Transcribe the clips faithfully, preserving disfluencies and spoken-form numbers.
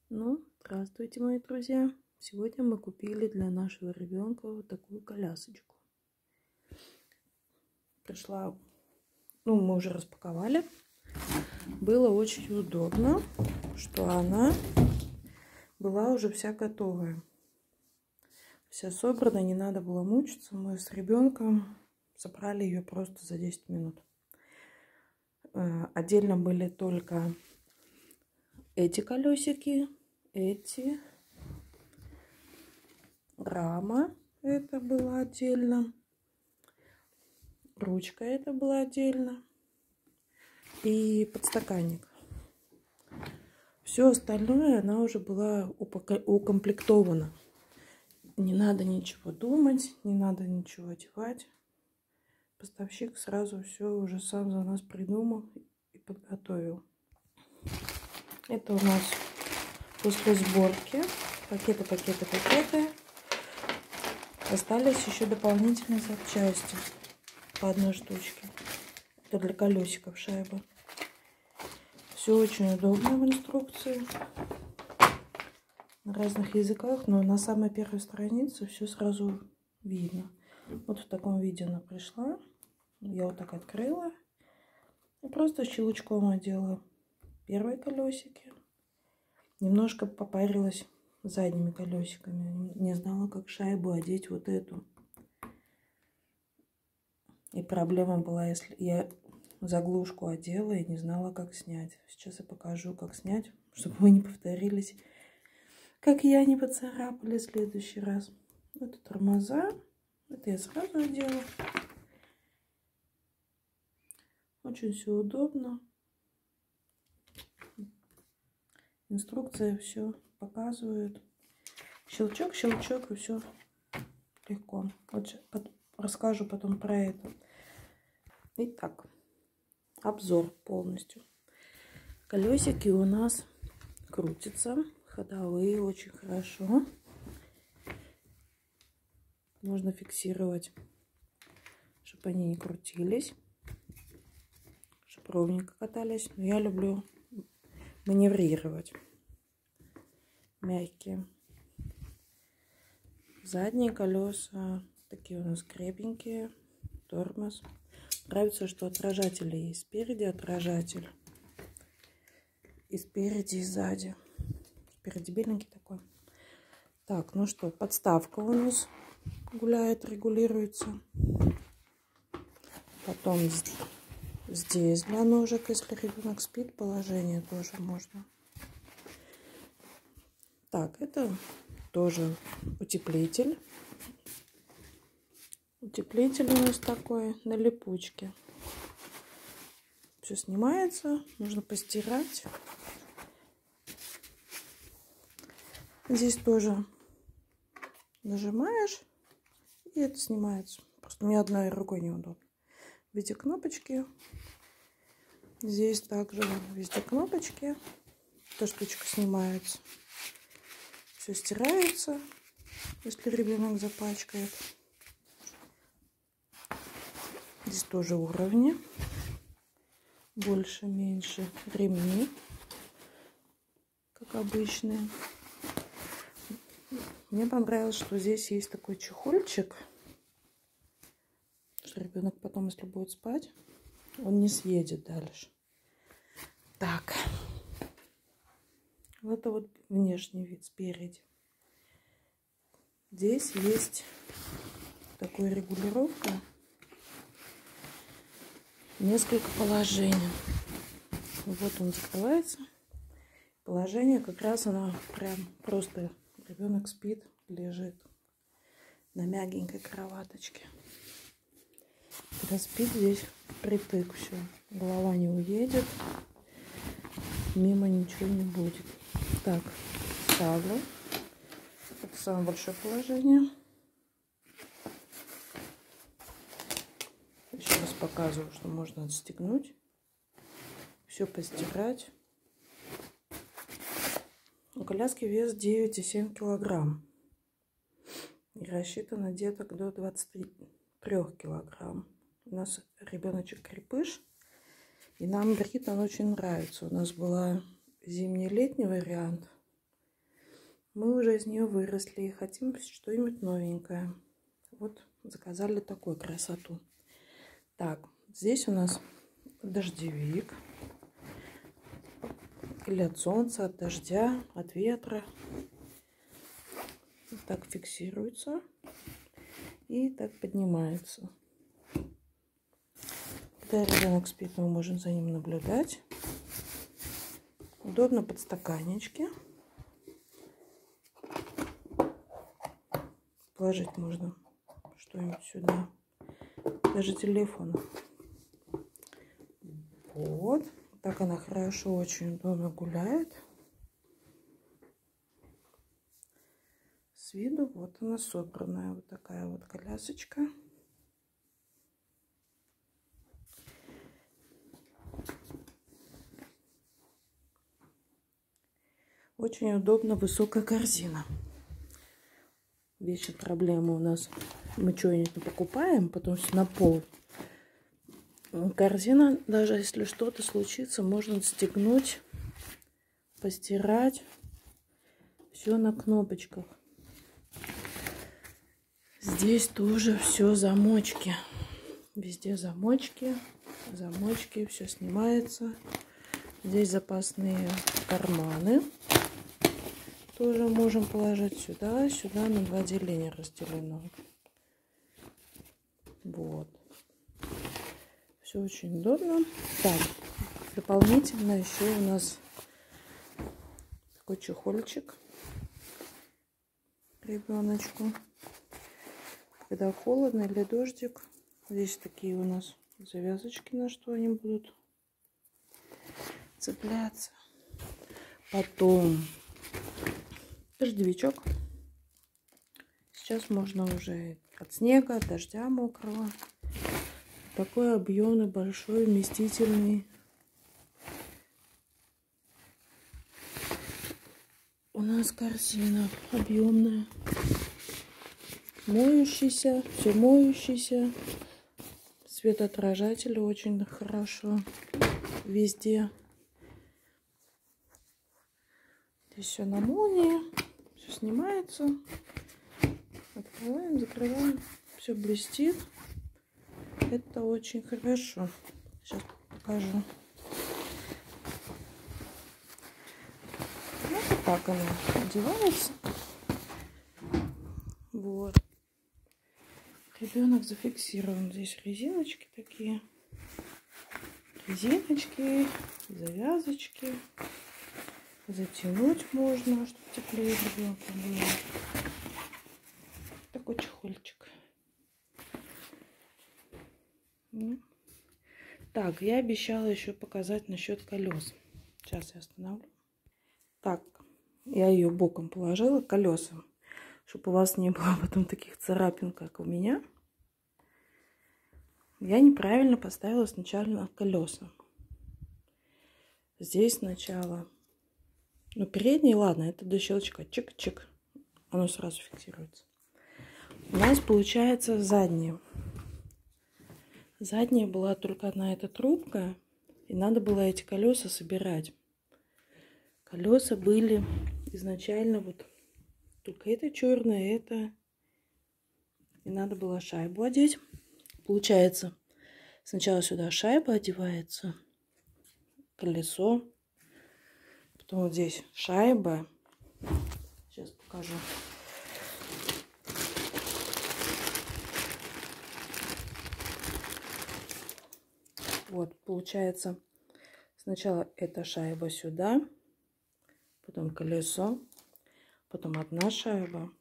Ну, здравствуйте, мои друзья! Сегодня мы купили для нашего ребенка вот такую колясочку. Пришла, ну, мы уже распаковали. Было очень удобно, что она была уже вся готовая. Вся собрана, не надо было мучиться. Мы с ребенком собрали ее просто за десять минут. Отдельно были только эти колесики, эти, рама, это было отдельно, ручка это была отдельно и подстаканник. Все остальное она уже была укомплектована. Не надо ничего думать, не надо ничего одевать. Поставщик сразу все уже сам за нас придумал и подготовил. Это у нас после сборки. Пакеты, пакеты, пакеты. Остались еще дополнительные запчасти. По одной штучке. Это для колесиков шайба. Все очень удобно в инструкции. На разных языках, но на самой первой странице все сразу видно. Вот в таком виде она пришла. Я вот так открыла. И просто щелчком одела первые колесики. Немножко попарилась задними колесиками. Не знала, как шайбу одеть вот эту. И проблема была, если я заглушку одела и не знала, как снять. Сейчас я покажу, как снять, чтобы вы не повторились, как я не поцарапали в следующий раз. Это тормоза. Это я сразу одела. Очень все удобно. Инструкция все показывает. Щелчок, щелчок, и все легко. Вот расскажу потом про это. Итак, обзор полностью. Колесики у нас крутятся, ходовые, очень хорошо. Можно фиксировать, чтобы они не крутились, чтобы ровненько катались. Но я люблю маневрировать. Мягкие. Задние колеса такие у нас крепенькие. Тормоз. Нравится, что отражатели есть. Спереди отражатель. И спереди, и сзади. Спереди беленький такой. Так, ну что, подставка у нас гуляет, регулируется. Потом здесь для ножек, если ребенок спит, положение тоже можно. Так, это тоже утеплитель. Утеплитель у нас такой на липучке. Все снимается, нужно постирать. Здесь тоже нажимаешь, и это снимается. Просто мне одной рукой неудобно. В виде кнопочки. Здесь также везде кнопочки. Эта штучка снимается. Все стирается, если ребенок запачкает. Здесь тоже уровни. Больше, меньше ремни, как обычные. Мне понравилось, что здесь есть такой чехольчик, что ребенок потом, если будет спать, он не съедет дальше. Так, вот это вот внешний вид спереди. Здесь есть такая регулировка, несколько положений. Вот он закрывается. Положение как раз она прям просто ребенок спит, лежит на мягенькой кроваточке. Когда спит, здесь притык все. Голова не уедет, мимо ничего не будет. Так, ставлю. Это самое большое положение. Еще раз показываю, что можно отстегнуть, все постирать. У коляски вес девять и семь килограмм. И рассчитано деток до двадцати трёх килограмм. У нас ребеночек крепыш. И нам Брит он очень нравится. У нас была зимний-летний вариант. Мы уже из нее выросли и хотим что-нибудь новенькое. Вот заказали такую красоту. Так, здесь у нас дождевик. Или от солнца, от дождя, от ветра. Так фиксируется. И так поднимается. Когда ребенок спит, мы можем за ним наблюдать. Удобно подстаканнички. Положить можно что-нибудь сюда. Даже телефон. Вот. Так она хорошо, очень удобно гуляет. С виду вот она собранная. Вот такая вот колясочка. Очень удобно высокая корзина. Вечно проблема у нас. Мы что-нибудь покупаем, потом все на пол. Корзина, даже если что-то случится, можно стегнуть, постирать. Все на кнопочках. Здесь тоже все замочки. Везде замочки, замочки, все снимается. Здесь запасные карманы. Тоже можем положить сюда, сюда на два деления разделено. Вот. Все очень удобно. Так, дополнительно еще у нас такой чехольчик ребеночку. Когда холодно или дождик, здесь такие у нас завязочки, на что они будут цепляться. Потом дождевичок. Сейчас можно уже от снега, от дождя мокрого. Такой объемный, большой, вместительный. У нас корзина объемная. Моющийся, все моющийся. Светоотражатели очень хорошо везде. Здесь все на молнии. Все снимается. Открываем, закрываем. Все блестит. Это очень хорошо. Сейчас покажу. Ну, вот так она одевается. Вот. Ребенок зафиксирован. Здесь резиночки такие. Резиночки, завязочки. Затянуть можно, чтобы теплее ребенку было. Такой чехольчик. Так, я обещала еще показать насчет колес. Сейчас я остановлю. Так, я ее боком положила, колеса, чтобы у вас не было потом таких царапин, как у меня. Я неправильно поставила сначала колеса. Здесь сначала, ну, передние, ладно, это до щелчка, чик-чик, оно сразу фиксируется. У нас получается задние. Задняя была только одна эта трубка, и надо было эти колеса собирать. Колеса были изначально вот только это черное, это, и надо было шайбу одеть. Получается, сначала сюда шайба одевается, колесо, потом вот здесь шайба. Сейчас покажу. Вот, получается, сначала эта шайба сюда, потом колесо, потом одна шайба.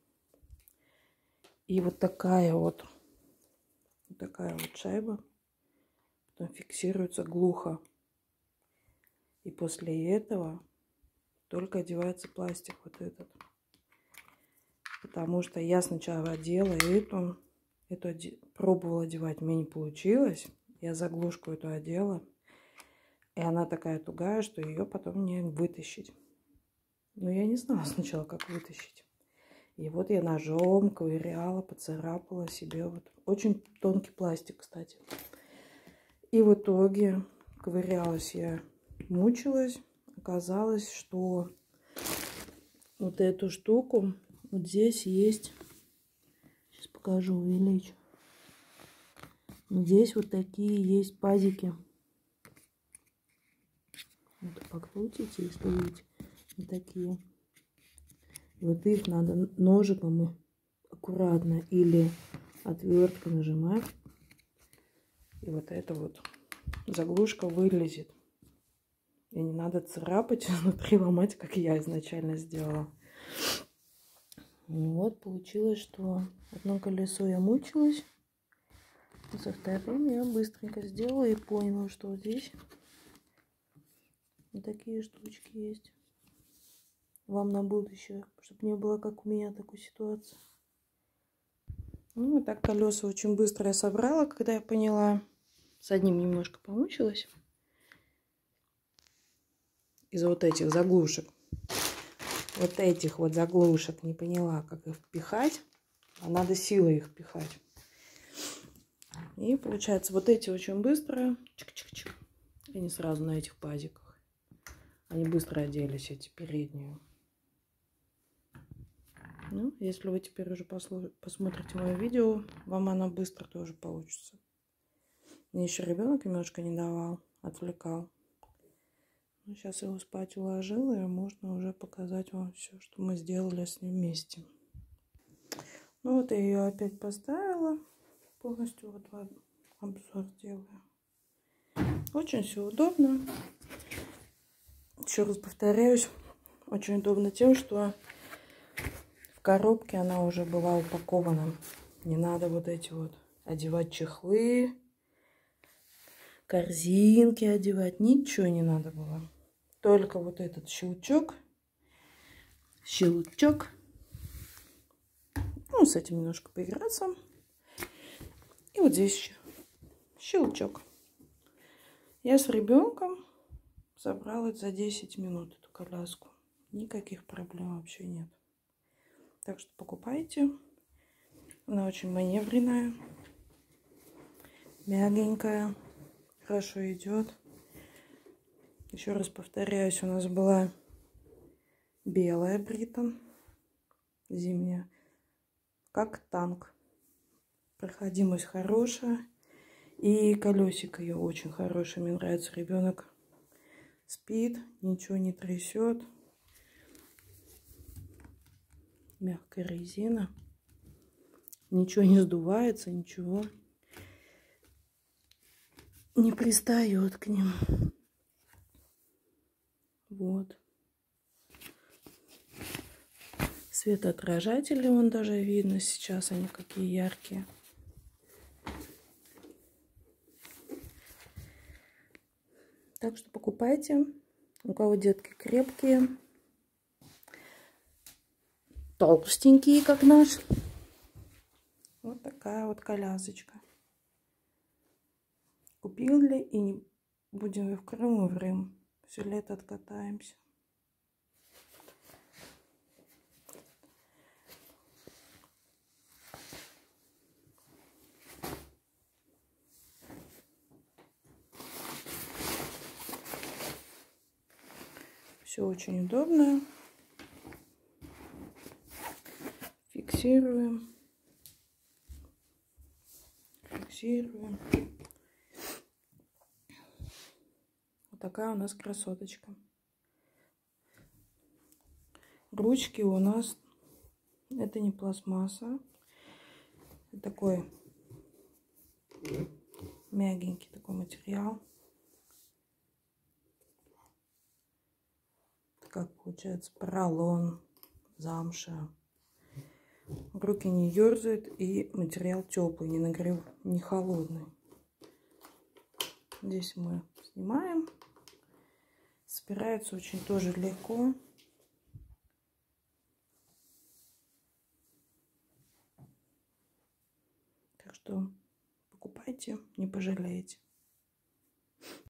И вот такая вот, вот такая вот шайба, потом фиксируется глухо. И после этого только одевается пластик вот этот. Потому что я сначала одела эту, эту оде... пробовала одевать, мне не получилось. Я заглушку эту одела. И она такая тугая, что ее потом не вытащить. Но я не знала сначала, как вытащить. И вот я ножом ковыряла, поцарапала себе. Вот. Очень тонкий пластик, кстати. И в итоге ковырялась я, мучилась. Оказалось, что вот эту штуку. Вот здесь есть, сейчас покажу, увеличу. Здесь вот такие есть пазики. Вот покрутите, если видите, вот такие. Вот их надо ножиком аккуратно или отверткой нажимать. И вот эта вот заглушка вылезет. И не надо царапать внутри, ломать, как я изначально сделала. Вот получилось, что одно колесо я мучилась. А со вторым я быстренько сделала и поняла, что вот здесь вот такие штучки есть. Вам на будущее, чтобы не было как у меня такой ситуации. Ну, вот так колеса очень быстро я собрала, когда я поняла. С одним немножко помучилась. Из-за вот этих заглушек. Вот этих вот заглушек не поняла, как их впихать. А надо силой их пихать. И получается, вот эти очень быстро. Чик-чик-чик. И не сразу на этих пазиках. Они быстро оделись, эти передние. Ну, если вы теперь уже послуш... посмотрите мое видео, вам она быстро тоже получится. Мне еще ребенок немножко не давал, отвлекал. Ну, сейчас его спать уложила, и можно уже показать вам все, что мы сделали с ним вместе. Ну вот я ее опять поставила. Полностью вот обзор делаю. Очень все удобно. Еще раз повторяюсь, очень удобно тем, что в коробке она уже была упакована. Не надо вот эти вот одевать чехлы, корзинки одевать. Ничего не надо было. Только вот этот щелчок. Щелчок. Ну, с этим немножко поиграться. И вот здесь еще щелчок. Я с ребенком собрала за десять минут эту коляску. Никаких проблем вообще нет. Так что покупайте. Она очень маневренная. Мягенькая. Хорошо идет. Еще раз повторяюсь, у нас была белая Бритон. Зимняя. Как танк. Проходимость хорошая. И колесико ее очень хорошее. Мне нравится. Ребенок спит, ничего не трясет. Мягкая резина. Ничего не сдувается, ничего не пристает к ним. Вот. Светоотражатели вон даже видно сейчас, они какие яркие. Так что покупайте. У кого детки крепкие, толстенькие, как наш. Вот такая вот колясочка. Купили и не будем в Крым и в Рим. Все лето откатаемся. Все очень удобно. Фиксируем. Фиксируем. Вот такая у нас красоточка. Ручки у нас, это не пластмасса. Это такой мягенький такой материал. Как получается поролон, замша. Руки не ерзают и материал теплый, не нагрев, не холодный. Здесь мы снимаем. Собирается очень тоже легко. Так что покупайте, не пожалеете.